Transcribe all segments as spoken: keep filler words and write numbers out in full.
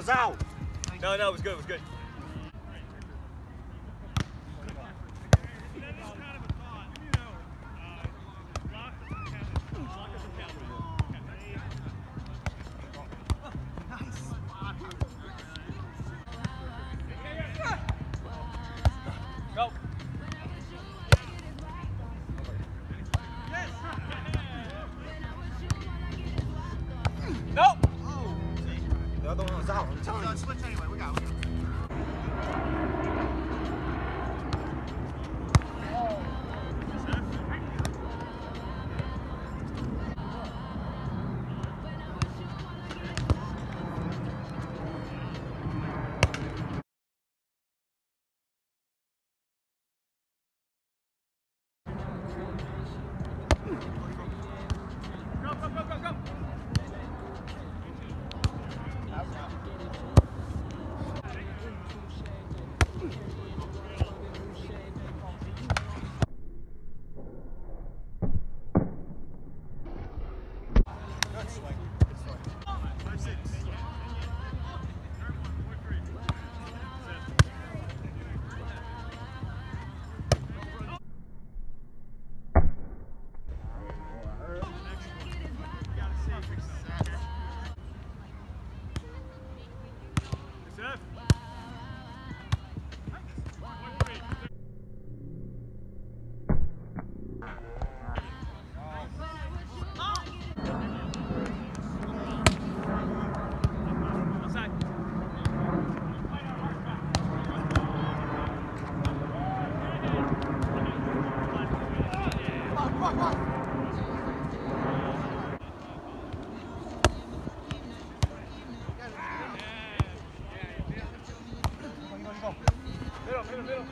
foul. No, no, it was good, it was good. Go. Nope. Oh, see? The other one was out. I'm telling you. Switch anyway. We got it. Go, go, go, go, go. Middle, middle, middle.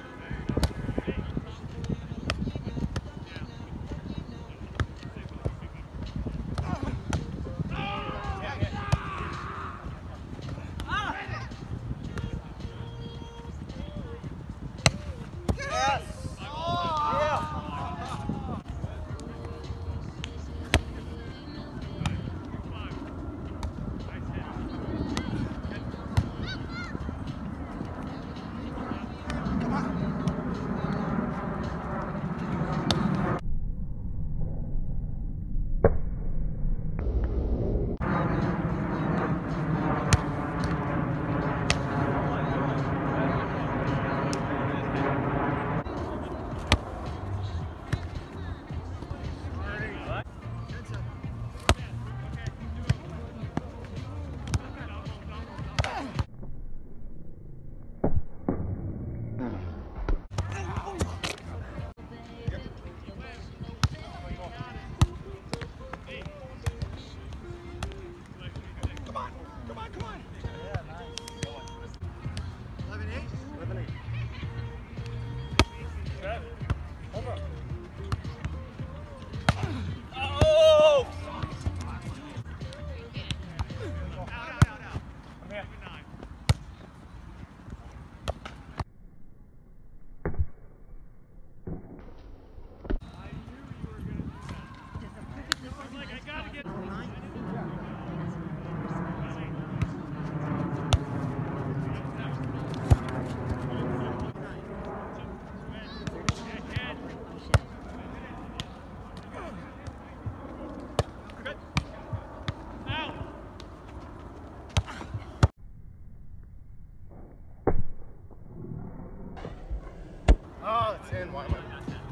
Oh, it's in. Why am I?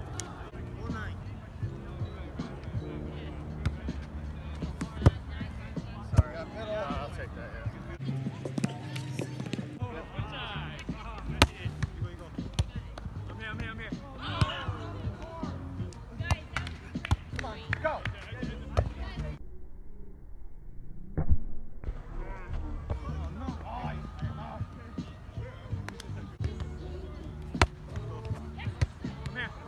Sorry. Uh, I'll take that, yeah. I'm here, I'm here, I'm here. Come on, go. Come here.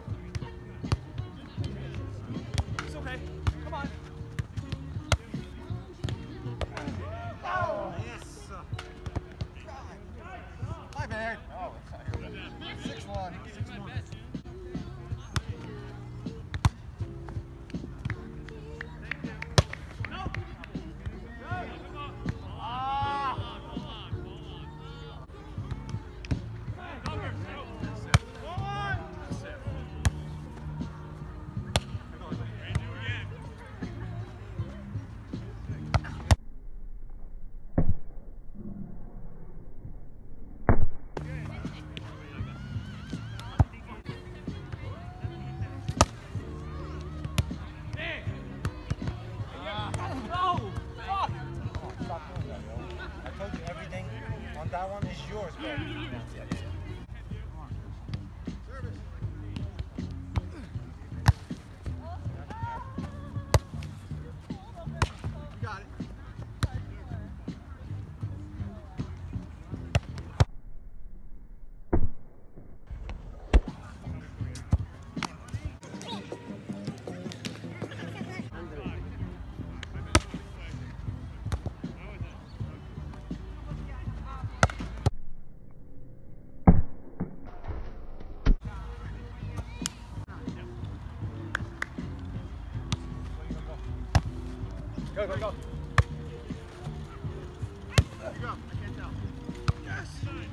Go, go, go. There you go. I can't tell. Yes.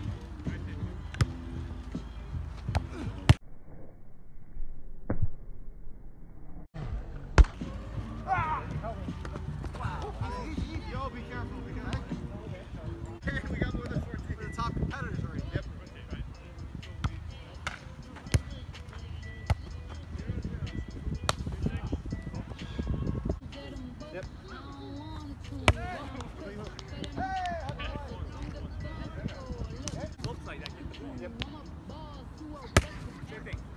Yo, be careful. Be careful. Okay, we got more than fourteen. We're the top competitors already. Yep. Yep. Looks like that. Yep. Same thing.